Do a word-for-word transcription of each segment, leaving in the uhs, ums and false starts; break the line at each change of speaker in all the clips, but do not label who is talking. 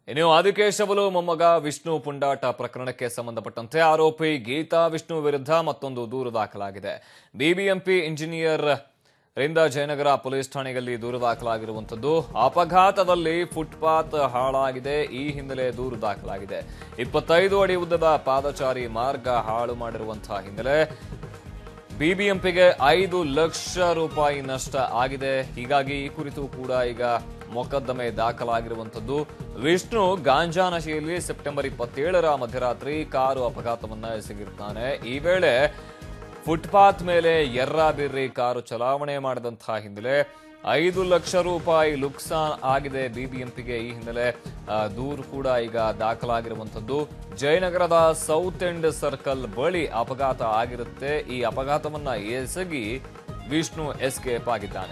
ಇನ್ನು ಆದಿಕೇಶವಲು ಮೊಮ್ಮಗ ವಿಷ್ಣು ಪುಂಡಾಟ ಪ್ರಕರಣಕ್ಕೆ ಸಂಬಂಧಪಟ್ಟಂತೆ ಆರೋಪಿ ಗೀತಾ ವಿಷ್ಣು ವಿರುದ್ಧ ಮತ್ತೊಂದು ದೂರು ದಾಖಲಾಗಿದೆ. ಬಿಬಿಎಂಪಿ ಇಂಜಿನಿಯರ್ ರಿಂದ ಜಯನಗರ ಪೊಲೀಸ್ ಠಾಣೆಯಲ್ಲಿ ದೂರು ದಾಖಲಾಗಿರುವಂತದ್ದು. ಅಪಘಾತದಲ್ಲಿ ಫುಟ್ಪಾತ್ ಹಾಳಾಗಿದೆ, ಈ ಹಿನ್ನೆಲೆ ದೂರು ದಾಖಲಾಗಿದೆ. ಇಪ್ಪತ್ತೈದು ಅಡಿ ಉದ್ದದ ಪಾದಚಾರಿ ಮಾರ್ಗ ಹಾಳು ಮಾಡಿರುವಂತಹ ಹಿನ್ನೆಲೆ ಬಿಬಿಎಂಪಿಗೆ ಐದು ಲಕ್ಷ ರೂಪಾಯಿ ನಷ್ಟ ಆಗಿದೆ. ಹೀಗಾಗಿ ಈ ಕುರಿತು ಕೂಡ ಈಗ ಮೊಕದ್ದಮೆ ದಾಖಲಾಗಿರುವಂತದ್ದು. ವಿಷ್ಣು ಗಾಂಜಾ ನಶೆಯಲ್ಲಿ ಸೆಪ್ಟೆಂಬರ್ ಇಪ್ಪತ್ತೇಳರ ಮಧ್ಯರಾತ್ರಿ ಕಾರು ಅಪಘಾತವನ್ನ ಎಸಗಿರ್ತಾನೆ. ಈ ವೇಳೆ ಫುಟ್ಪಾತ್ ಮೇಲೆ ಎರ್ರಾಬಿರ್ರಿ ಕಾರು ಚಲಾವಣೆ ಮಾಡಿದಂತಹ ಹಿನ್ನೆಲೆ ಐದು ಲಕ್ಷ ರೂಪಾಯಿ ನುಕ್ಸಾನ್ ಆಗಿದೆ ಬಿಬಿಎಂಪಿಗೆ. ಈ ಹಿನ್ನೆಲೆ ದೂರು ಕೂಡ ಈಗ ದಾಖಲಾಗಿರುವಂತದ್ದು. ಜಯನಗರದ ಸೌತ್ ಎಂಡ್ ಸರ್ಕಲ್ ಬಳಿ ಅಪಘಾತ ಆಗಿರುತ್ತೆ. ಈ ಅಪಘಾತವನ್ನ ಎಸಗಿ ವಿಷ್ಣು ಎಸ್ಕೇಪ್ ಆಗಿದ್ದಾನೆ.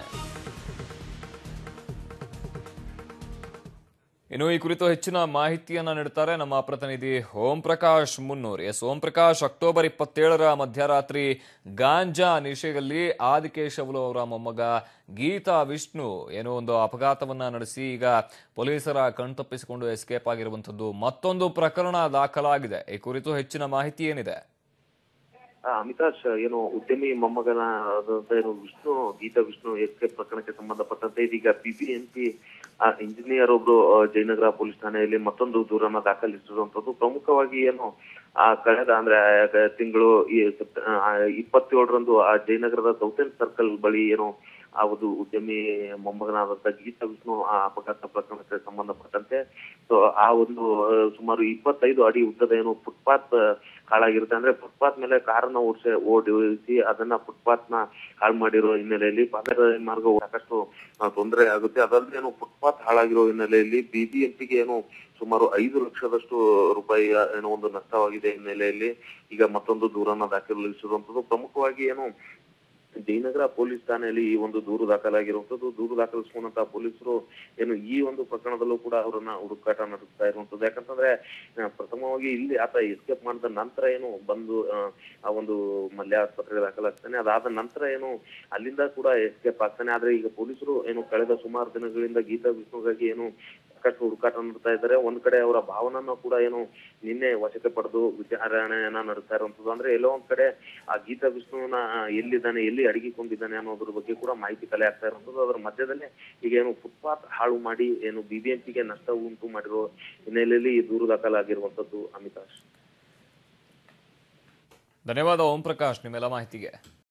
ಇನ್ನು ಈ ಕುರಿತು ಹೆಚ್ಚಿನ ಮಾಹಿತಿಯನ್ನ ನೀಡುತ್ತಾರೆ ನಮ್ಮ ಪ್ರತಿನಿಧಿ ಓಂ ಪ್ರಕಾಶ್ ಮುನ್ನೂರ್. ಎಸ್ ಓಂ ಪ್ರಕಾಶ್, ಅಕ್ಟೋಬರ್ ಇಪ್ಪತ್ತೇಳರ ಮಧ್ಯರಾತ್ರಿ ಗಾಂಜಾ ನಿಶೆಯಲ್ಲಿ ಆದಿಕೇಶವಲು ಅವರ ಮೊಮ್ಮಗ ಗೀತಾ ವಿಷ್ಣು ಏನೋ ಒಂದು ಅಪಘಾತವನ್ನ ನಡೆಸಿ ಈಗ ಪೊಲೀಸರ ಕಣ್ತಪ್ಪಿಸಿಕೊಂಡು ಎಸ್ಕೇಪ್ ಆಗಿರುವಂತದ್ದು. ಮತ್ತೊಂದು ಪ್ರಕರಣ ದಾಖಲಾಗಿದೆ. ಈ ಕುರಿತು ಹೆಚ್ಚಿನ ಮಾಹಿತಿ ಏನಿದೆ?
ಅಮಿತಾಶ್, ಏನು ಉದ್ಯಮಿ ಮೊಮ್ಮಗನ ಏನು ವಿಷ್ಣು ಗೀತಾ ವಿಷ್ಣು ಎಸ್ಕೇಪ್ ಪ್ರಕರಣಕ್ಕೆ ಸಂಬಂಧಪಟ್ಟಂತೆ ಇದೀಗ ಬಿಬಿಎಂಪಿ ಇಂಜಿನಿಯರ್ ಒಬ್ರು ಜಯನಗರ ಪೊಲೀಸ್ ಠಾಣೆಯಲ್ಲಿ ಮತ್ತೊಂದು ದೂರನ್ನ ದಾಖಲಿಸಿರುವಂತದ್ದು. ಪ್ರಮುಖವಾಗಿ ಏನು ಆ ಕಳೆದ ಅಂದ್ರೆ ತಿಂಗಳು ಇಪ್ಪತ್ತೇಳರಂದು ಆ ಜಯನಗರದ ಸೌತ್ ಎಂಡ್ ಸರ್ಕಲ್ ಬಳಿ ಏನು ಆ ಒಂದು ಉದ್ಯಮಿ ಮೊಮ್ಮಗನಾದಂತ ಗೀತಾ ವಿಷ್ಣು ಆ ಅಪಘಾತ ಪ್ರಕರಣಕ್ಕೆ ಸಂಬಂಧಪಟ್ಟಂತೆ ಸೊ ಆ ಒಂದು ಸುಮಾರು ಇಪ್ಪತ್ತೈದು ಅಡಿ ಉದ್ದದ ಏನು ಫುಟ್ಪಾತ್ ಹಾಳಾಗಿರುತ್ತೆ. ಅಂದ್ರೆ ಫುಟ್ಪಾತ್ ಮೇಲೆ ಕಾರನ್ನ ಓಡಿಸಿ ಓಡಿಸಿ ಅದನ್ನ ಫುಟ್ಪಾತ್ ನ ಹಾಳು ಮಾಡಿರೋ ಹಿನ್ನೆಲೆಯಲ್ಲಿ ಪಾದಚಾರಿ ಮಾರ್ಗ ಸಾಕಷ್ಟು ತೊಂದರೆ ಆಗುತ್ತೆ. ಅದಲ್ಲದೆ ಏನು ಫುಟ್ಪಾತ್ ಹಾಳಾಗಿರೋ ಹಿನ್ನೆಲೆಯಲ್ಲಿ ಬಿಬಿಎಂಪಿಗೆ ಏನು ಸುಮಾರು ಐದು ಲಕ್ಷದಷ್ಟು ರೂಪಾಯಿ ಏನೋ ಒಂದು ನಷ್ಟವಾಗಿದೆ ಹಿನ್ನೆಲೆಯಲ್ಲಿ ಈಗ ಮತ್ತೊಂದು ದೂರನ್ನ ದಾಖಲಿಸಿರುವಂತದ್ದು. ಪ್ರಮುಖವಾಗಿ ಏನು ಜಯನಗರ ಪೊಲೀಸ್ ಠಾಣೆಯಲ್ಲಿ ಈ ಒಂದು ದೂರು ದಾಖಲಾಗಿರುವಂತದ್ದು. ದೂರು ದಾಖಲಿಸುವಂತಹ ಪೊಲೀಸರು ಏನು ಈ ಒಂದು ಪ್ರಕರಣದಲ್ಲೂ ಕೂಡ ಅವರನ್ನ ಹುಡುಕಾಟ ನಡೆಸ್ತಾ ಇರುವಂತದ್ದು. ಯಾಕಂತಂದ್ರೆ ಪ್ರಥಮವಾಗಿ ಇಲ್ಲಿ ಆತ ಎಸ್ಕೇಪ್ ಮಾಡಿದ ನಂತರ ಏನು ಬಂದು ಆ ಒಂದು ಮಲ್ಯ ಆಸ್ಪತ್ರೆಗೆ ದಾಖಲಾಗ್ತಾನೆ. ಅದಾದ ನಂತರ ಏನು ಅಲ್ಲಿಂದ ಕೂಡ ಎಸ್ಕೇಪ್ ಆಗ್ತಾನೆ. ಆದ್ರೆ ಈಗ ಪೊಲೀಸರು ಏನು ಕಳೆದ ಸುಮಾರು ದಿನಗಳಿಂದ ಗೀತಾ ವಿಷ್ಣುಗಾಗಿ ಏನು ಸಾಕಷ್ಟು ಹುಡುಕಾಟ ನಡೆಸ್ತಾ ಇದ್ದಾರೆ. ಒಂದ್ ಕಡೆ ಅವರ ಭಾವನನ್ನ ಕೂಡ ಏನು ನಿನ್ನೆ ವಶಕ್ಕೆ ಪಡೆದು ವಿಚಾರಣೆಯನ್ನ ನಡೆಸ್ತಾ ಇರುವಂತದ್ದು. ಅಂದ್ರೆ ಎಲ್ಲೋ ಒಂದ್ ಕಡೆ ಆ ಗೀತಾ ವಿಷ್ಣುವನ್ನ ಎಲ್ಲಿದ್ದಾನೆ, ಎಲ್ಲಿ ಅಡಗಿಕೊಂಡಿದ್ದಾನೆ ಅನ್ನೋದ್ರ ಬಗ್ಗೆ ಕೂಡ ಮಾಹಿತಿ ಕಲೆ ಆಗ್ತಾ ಇರುವಂತದ್ದು. ಅದರ ಮಧ್ಯದಲ್ಲೇ ಈಗ ಏನು ಫುಟ್ಪಾತ್ ಹಾಳು ಮಾಡಿ ಏನು ಬಿಬಿಎಂಪಿಗೆ ನಷ್ಟ ಉಂಟು ಮಾಡಿರೋ ಹಿನ್ನೆಲೆಯಲ್ಲಿ ಈ ದೂರು ದಾಖಲಾಗಿರುವಂತದ್ದು. ಅಮಿತಾಶ್,
ಧನ್ಯವಾದ ಓಂ ಪ್ರಕಾಶ್ ನಿಮ್ಮೆಲ್ಲ ಮಾಹಿತಿಗೆ.